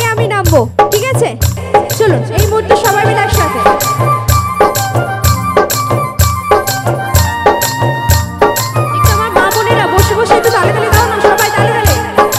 আমি নামবো, ঠিক আছে? চলুন এই মুহূর্তে সবাই মিলে একসাথে। একটু আমার মা বোনেরা বসে বসে একটু তালে তালে দাও না, সবাই তালে তালে।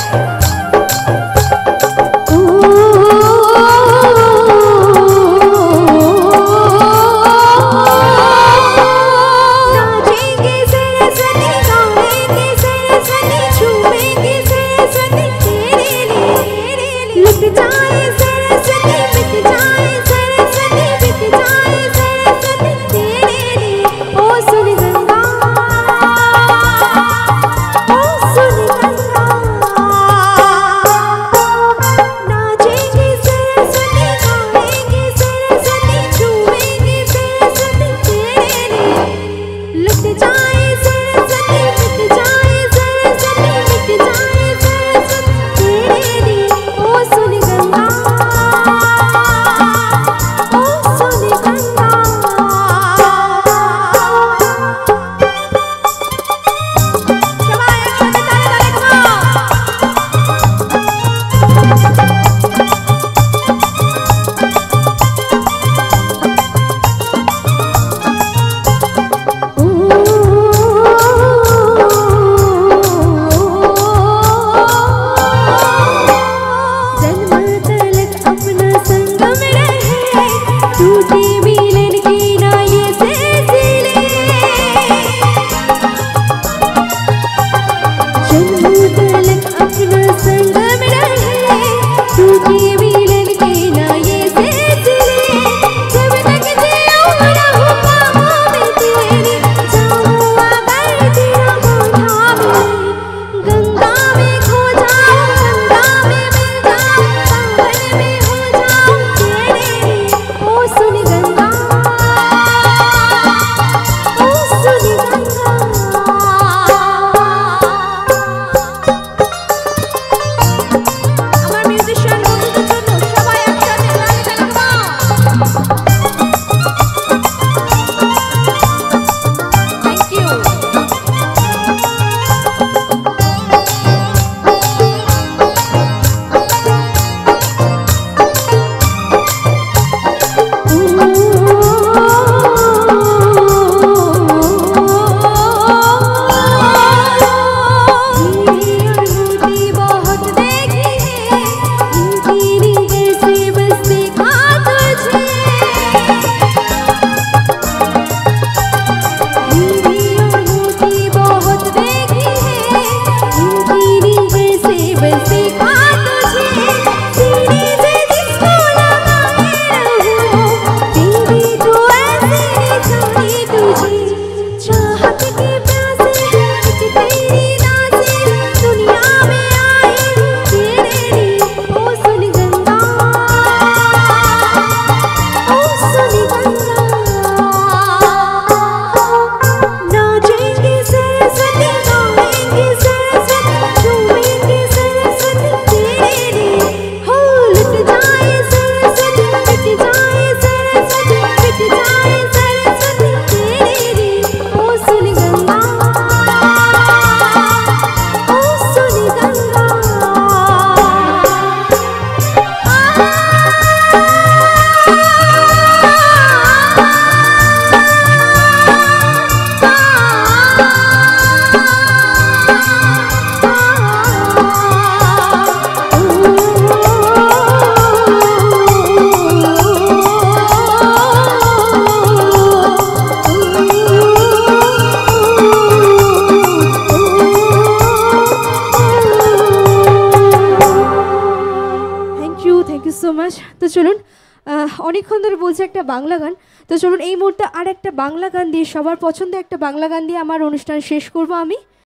তো চলুন অনেকক্ষণ ধরে বলছে একটা বাংলা গান, তো চলুন এই মুহূর্তে আর একটা বাংলা গান দিয়ে, সবার পছন্দের একটা বাংলা গান দিয়ে আমার অনুষ্ঠান শেষ করব আমি।